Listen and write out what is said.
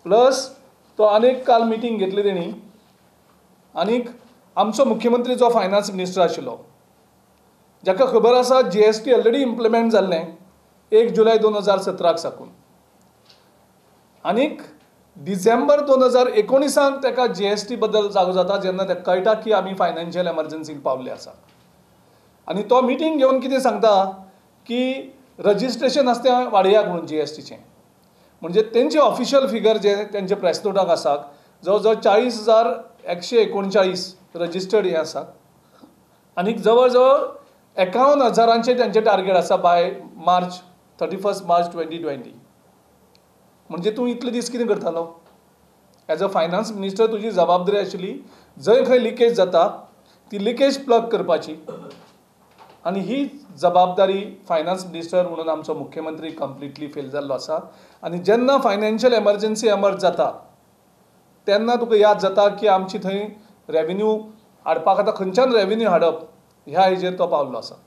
plus तो अनेक काल मिटींग घेतली तेणी आनीक आमचो मुख्यमंत्री जो फायनान्स मिनिस्टर आशिल्लो जाका खबर आसा GST ऑलरेडी इम्प्लिमेंट जाल्लें 1 जुलय 2017 साकून आनीक डिसेंबर 2019 ताका GST बद्दल जागो जाता जेन्ना ताका कळटा की आमी फायनान्शियल एमर्जन्सीक पावल्ले आसा आनी तो मिटींग घेवन कितें सांगता की रजिस्ट्रेशन आसा तें वाडयात म्हणून GSTचें म्हणजे तेंचे ऑफिशियल फिगर जे तेंचे प्रेस नोटाक आसा जवळ जवळ 40,139 रजिस्टर्ड हे आसा आनीक जवळ जवळ 51,000 तेंचे टार्गेट आसा बाय 31 मार्च 2020 म्हणजे तूं इतले दीस कितें करतालो एज अ फायनान्स मिनिस्टर तुजी जबाबदारी आशिल्ली जंय खंय लिकेज जाता ती लिकेज प्लग करपाची आनी ही जबाबदारी फायनान्स मिनिस्टर म्हणून आमचो मुख्यमंत्री कंप्लिटली फेल जाल्लो आसा आनी जेन्ना फायनान्शियल एमर्जन्सी एमर्ज जाता तेन्ना तुका याद जाता की आमची थंय रेवेन्यू हाडपाक आतां खंयच्यान रेवेन्यू हाडप ह्या हेजेर तो पावल्लो आसा